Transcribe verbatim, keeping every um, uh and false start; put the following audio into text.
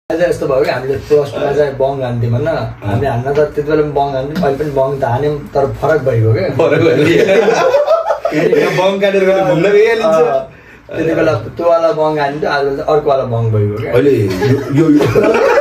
यस्तो भयो कि हामीले प्लस टूमा चाहिँ बङ हान्थ्यौँ होइन हामीले हान्न त त्यति बेला पनि बङ हान्थ्यौँ अहिले पनि बङ त हान्यौँ तर फरक भइगयो क्या फरक भयो बङ काटेर घुम्न गइहालिन्छ त्यति बेला त्यो वाला बङ हान्थ्यो आज अर्को वाला बङ भइगयो क्या अहिले यो